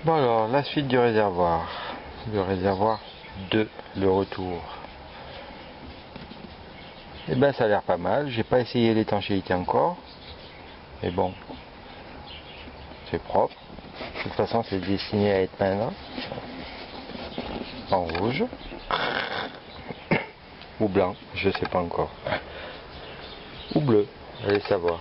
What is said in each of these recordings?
Bon alors, la suite du réservoir. Le réservoir 2, le retour. Et ben ça a l'air pas mal. J'ai pas essayé l'étanchéité encore. Mais bon, c'est propre. De toute façon, c'est destiné à être peint là. En rouge. Ou blanc, je sais pas encore. Ou bleu, allez savoir.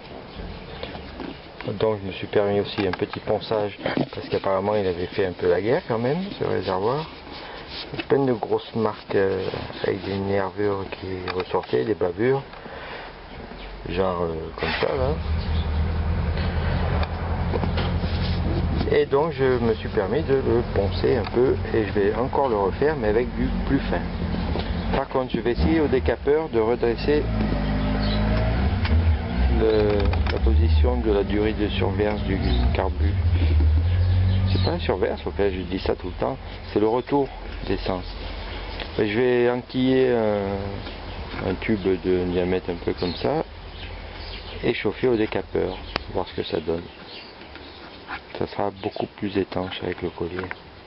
Donc je me suis permis aussi un petit ponçage parce qu'apparemment il avait fait un peu la guerre quand même ce réservoir. Plein de grosses marques avec des nervures qui ressortaient, des bavures, genre comme ça là. Et donc je me suis permis de le poncer un peu et je vais encore le refaire mais avec du plus fin. Par contre je vais essayer au décapeur de redresser la position de la durée de surverse du carbu. C'est pas un surverse, au fait, je dis ça tout le temps, c'est le retour d'essence. Je vais enquiller un tube de diamètre un peu comme ça et chauffer au décapeur, voir ce que ça donne. Ça sera beaucoup plus étanche avec le collier.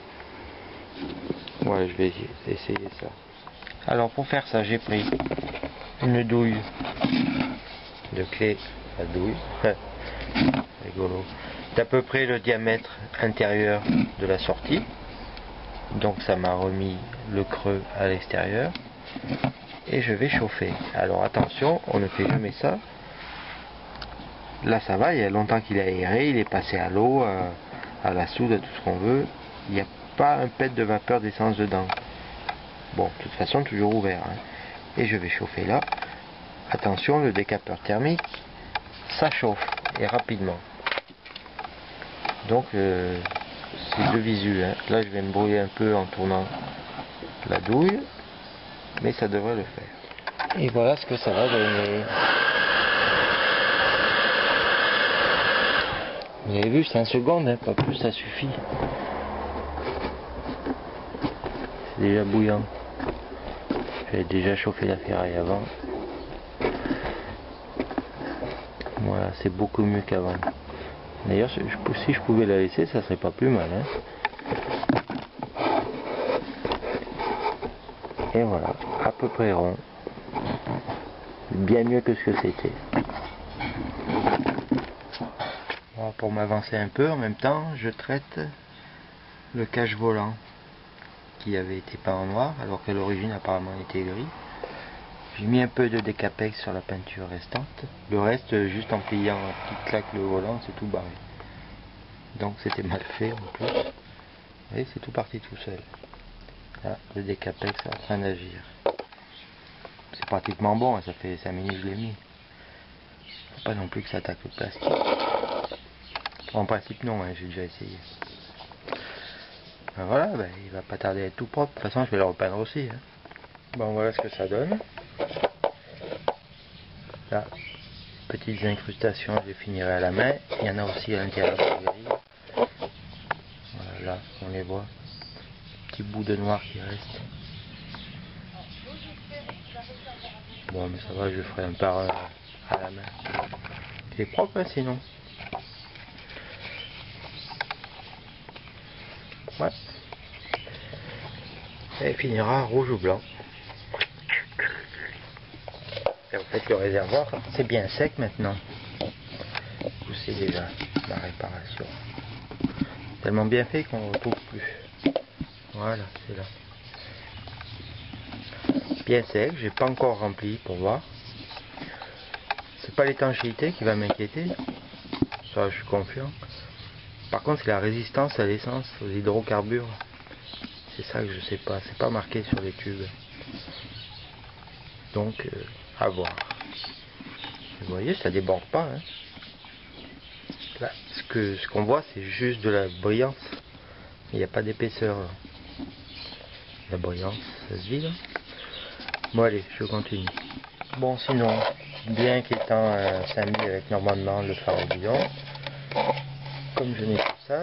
Ouais, je vais essayer ça. Alors pour faire ça, j'ai pris une douille de clé à douille, rigolo, d'à peu près le diamètre intérieur de la sortie, donc ça m'a remis le creux à l'extérieur, et je vais chauffer. Alors attention, on ne fait jamais ça. Là ça va, il y a longtemps qu'il est aéré, il est passé à l'eau, à la soude, à tout ce qu'on veut, il n'y a pas un pet de vapeur d'essence dedans. Bon, de toute façon toujours ouvert, hein. Et je vais chauffer là. Attention, le décapeur thermique, ça chauffe, et rapidement. Donc, c'est de visu. Hein. Là, je vais me brouiller un peu en tournant la douille, mais ça devrait le faire. Et voilà ce que ça va donner. Vous avez vu, 5 secondes, hein, pas plus, ça suffit. C'est déjà bouillant. J'avais déjà chauffé la ferraille avant. Voilà, c'est beaucoup mieux qu'avant. D'ailleurs, si je pouvais la laisser, ça serait pas plus mal. Hein. Et voilà, à peu près rond. Bien mieux que ce que c'était. Bon, pour m'avancer un peu, en même temps, je traite le cache volant qui avait été peint en noir, alors qu'à l'origine apparemment il était gris. J'ai mis un peu de décapex sur la peinture restante. Le reste, juste en pliant une petite claque le volant, c'est tout barré. Donc c'était mal fait en plus. Vous voyez, c'est tout parti tout seul. Là, le décapex est en train d'agir. C'est pratiquement bon, hein, ça fait 5 minutes que je l'ai mis. Faut pas non plus que ça attaque le plastique. En principe non, hein, j'ai déjà essayé. Ben voilà, ben, il va pas tarder à être tout propre. De toute façon je vais le repeindre aussi. Hein. Bon, voilà ce que ça donne. Là, petites incrustations, je les finirai à la main. Il y en a aussi à l'intérieur de la grille. Voilà, là, on les voit. Petit bout de noir qui reste. Bon, mais ça va, je ferai un par un à la main. C'est propre, hein, sinon. Ouais. Et il finira rouge ou blanc. Et en fait, le réservoir, c'est bien sec maintenant. Vous savez déjà la réparation. Tellement bien fait qu'on ne retrouve plus. Voilà, c'est là. Bien sec, j'ai pas encore rempli pour voir. C'est pas l'étanchéité qui va m'inquiéter. Ça, je suis confiant. Par contre, c'est la résistance à l'essence, aux hydrocarbures. C'est ça que je sais pas. C'est pas marqué sur les tubes. Donc, à voir. Vous voyez, ça déborde pas. Hein. Là, ce qu'on voit, c'est juste de la brillance. Il n'y a pas d'épaisseur. La brillance, ça se vide. Bon, allez, je continue. Bon, sinon, bien qu'étant un samedi avec normalement le phare au bidon, comme je n'ai que ça,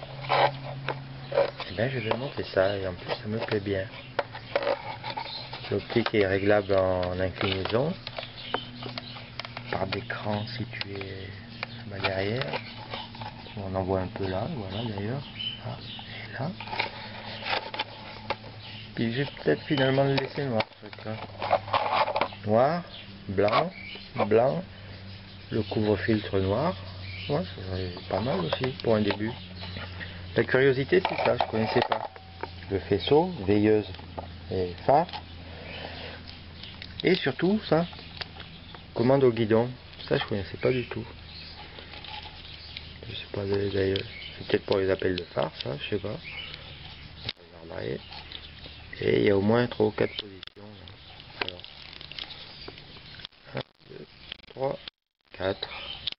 eh bien, je vais monter ça et en plus, ça me plaît bien. L'optique est réglable en inclinaison par des crans situés derrière. On en voit un peu là, voilà d'ailleurs. Ah, et là. Puis j'ai peut-être finalement le laisser noir ce truc-là. Noir, blanc, blanc, le couvre-filtre noir. Ouais, ça serait pas mal aussi pour un début. La curiosité, c'est ça, je connaissais pas. Le faisceau, veilleuse et phare. Et surtout, ça, commande au guidon. Ça, je connaissais pas du tout. Je sais pas d'ailleurs. C'est peut-être pour les appels de phare, ça, je sais pas. On regarderait. Et il y a au moins 3 ou 4 positions. Alors, 1, 2, 3, 4.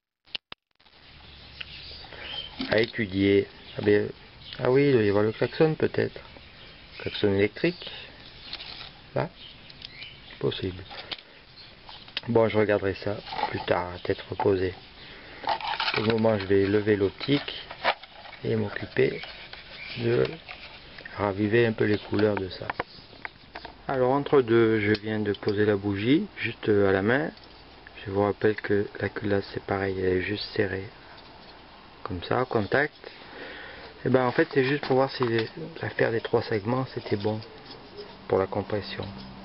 À étudier. Ah, ben, ah oui, il doit y avoir le klaxon peut-être. Klaxon électrique. Là. Possible. Bon, je regarderai ça plus tard, à tête reposée. Au moment, je vais lever l'optique et m'occuper de raviver un peu les couleurs de ça. Alors, entre deux, je viens de poser la bougie, juste à la main. Je vous rappelle que la culasse, c'est pareil, elle est juste serrée. Comme ça, contact. Et ben en fait, c'est juste pour voir si l'affaire des 3 segments, c'était bon pour la compression.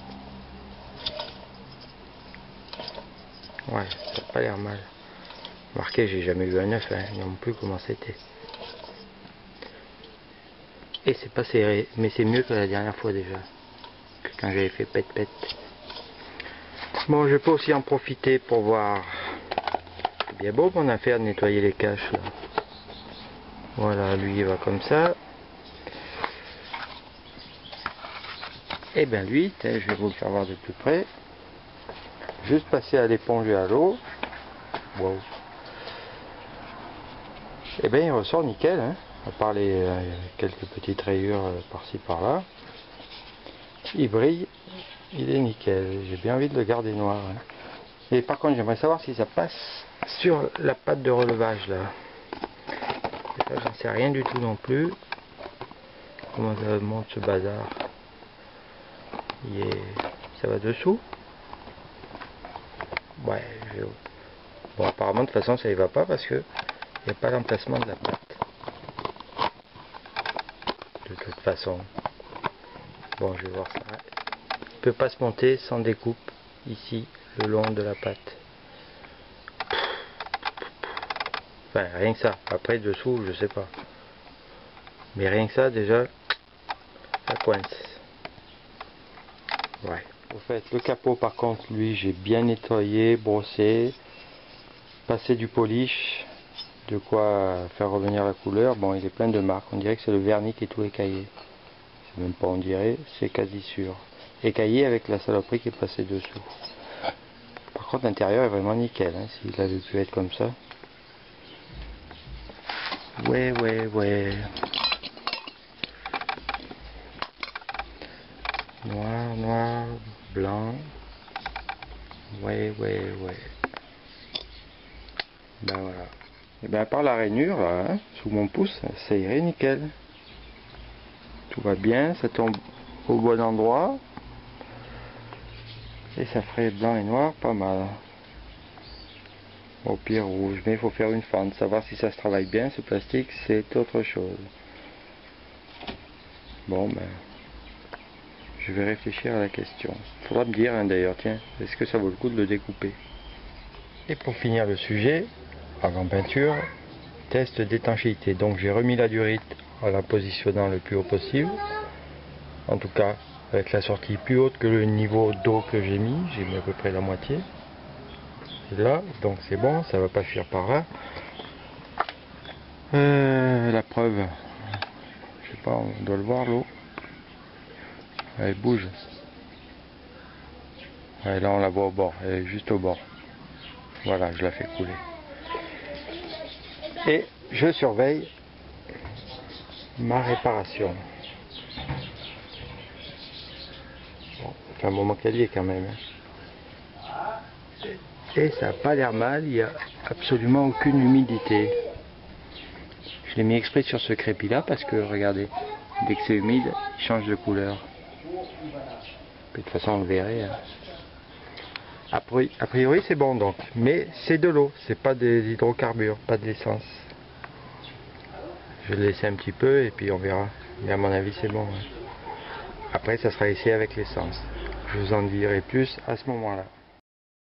Ouais, ça n'a pas l'air mal. Marqué, j'ai jamais eu un 9, hein, non plus comment c'était. Et c'est pas serré, mais c'est mieux que la dernière fois déjà, que quand j'avais fait pète. Bon, je peux aussi en profiter pour voir. C'est bien beau mon affaire de nettoyer les caches là. Voilà, lui il va comme ça. Et bien lui, je vais vous le faire voir de plus près. Juste passer à l'éponge et à l'eau. Wow. Et bien il ressort nickel, hein, à part les quelques petites rayures par-ci par-là. Il brille, il est nickel. J'ai bien envie de le garder noir. Hein. Et par contre j'aimerais savoir si ça passe sur la pâte de relevage là. Et ça j'en sais rien du tout non plus. Comment ça monte ce bazar. Ça va dessous. Ouais, bon apparemment de toute façon ça y va pas parce que il n'y a pas l'emplacement de la pâte. De toute façon. Bon, je vais voir ça. Il ne peut pas se monter sans découpe ici le long de la pâte. Enfin, rien que ça. Après, dessous, je sais pas. Mais rien que ça, déjà, ça coince. Ouais. Au fait, le capot, par contre, lui, j'ai bien nettoyé, brossé, passé du polish, de quoi faire revenir la couleur. Bon, il est plein de marques. On dirait que c'est le vernis qui est tout écaillé. C'est même pas on dirait, c'est quasi sûr. Écaillé avec la saloperie qui est passée dessous. Par contre, l'intérieur est vraiment nickel, hein, s'il avait pu être comme ça. Ouais. Noir, blanc. Ouais. Ben voilà. Et ben à part la rainure, là, hein, sous mon pouce, ça irait nickel. Tout va bien, ça tombe au bon endroit. Et ça ferait blanc et noir pas mal. Au pire rouge, mais il faut faire une fente. Savoir si ça se travaille bien, ce plastique, c'est autre chose. Bon, ben, je vais réfléchir à la question. Faudra me dire, hein, d'ailleurs, tiens, est-ce que ça vaut le coup de le découper? Et pour finir le sujet, avant peinture, test d'étanchéité. Donc j'ai remis la durite en la positionnant le plus haut possible. En tout cas, avec la sortie plus haute que le niveau d'eau que j'ai mis à peu près la moitié. Et là, donc c'est bon, ça va pas fuir par là. La preuve, je sais pas, on doit le voir l'eau. Elle bouge. Ouais, là on la voit au bord, elle est juste au bord. Voilà, je la fais couler. Et je surveille ma réparation. Bon, ça fait un moment qu'elle y est quand même. Et ça n'a pas l'air mal, il n'y a absolument aucune humidité. Je l'ai mis exprès sur ce crépi là parce que regardez, dès que c'est humide, il change de couleur. De toute façon on le verrait. Hein. A priori c'est bon donc, mais c'est de l'eau, c'est pas des hydrocarbures, pas de l'essence. Je vais le laisser un petit peu et puis on verra. Mais à mon avis c'est bon. Ouais. Après ça sera essayé avec l'essence. Je vous en dirai plus à ce moment-là.